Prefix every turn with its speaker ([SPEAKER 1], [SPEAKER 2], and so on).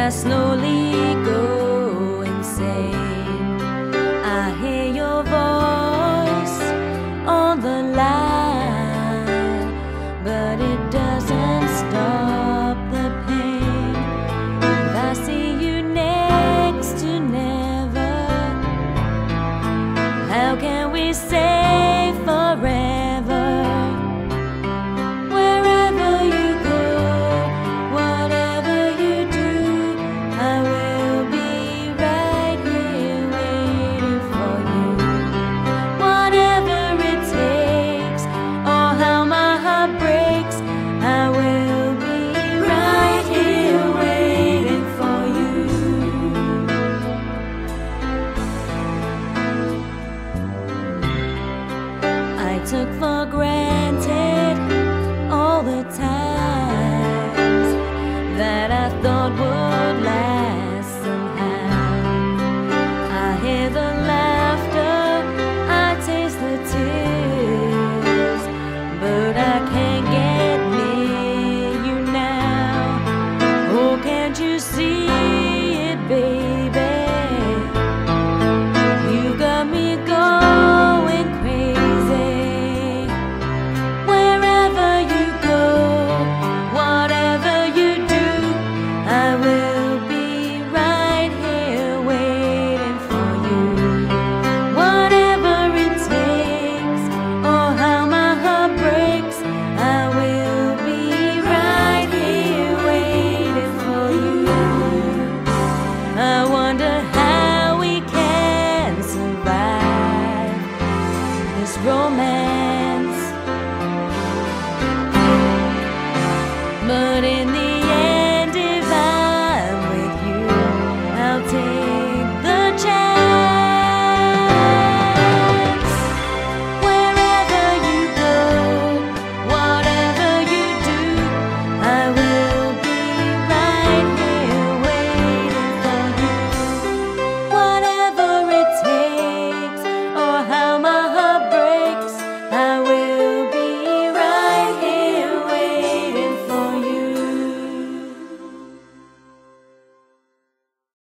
[SPEAKER 1] I slowly go insane. I hear your voice on the line, but it doesn't stop the pain. If I see you next to never, how can we say forever? Wherever you go, whatever you do, I will be right here waiting for you. Whatever it takes, or how my heart breaks, I will be right here waiting for you. I took for granted all the times that I thought would last somehow. I hear the